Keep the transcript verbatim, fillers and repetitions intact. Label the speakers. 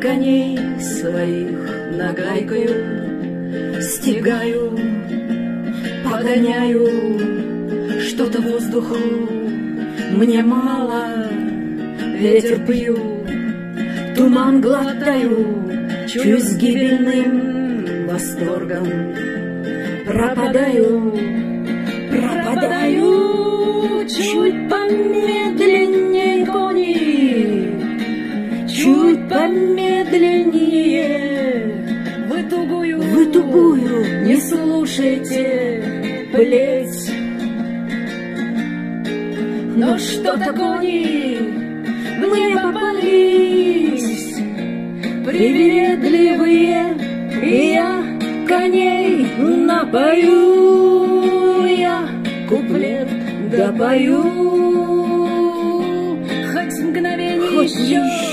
Speaker 1: коней своих нагайкою стегаю, погоняю что-то воздуху, мне мало, ветер пью, туман глотаю, чую с гибельным восторгом, пропадаю, пропадаю, чуть помедленнее кони, чуть помедленнее, вы тугую, вы тугую, не слушайте плеть. Но что-то кони мне попались привередливые, и я коней напою, я куплет допою, хоть мгновенье еще.